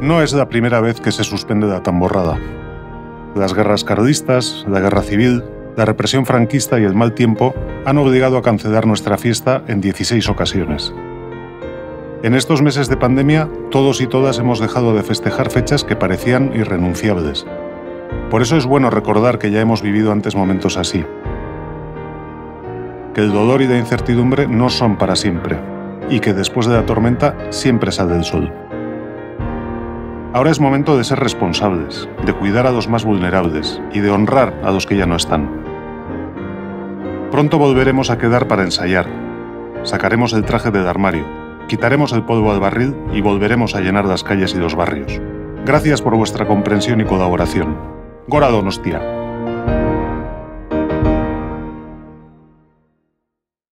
No es la primera vez que se suspende la tamborrada. Las guerras carlistas, la guerra civil, la represión franquista y el mal tiempo han obligado a cancelar nuestra fiesta en 16 ocasiones. En estos meses de pandemia, todos y todas hemos dejado de festejar fechas que parecían irrenunciables. Por eso es bueno recordar que ya hemos vivido antes momentos así. Que el dolor y la incertidumbre no son para siempre, y que después de la tormenta siempre sale el sol. Ahora es momento de ser responsables, de cuidar a los más vulnerables y de honrar a los que ya no están. Pronto volveremos a quedar para ensayar. Sacaremos el traje del armario, quitaremos el polvo al barril y volveremos a llenar las calles y los barrios. Gracias por vuestra comprensión y colaboración. Gora Donostia.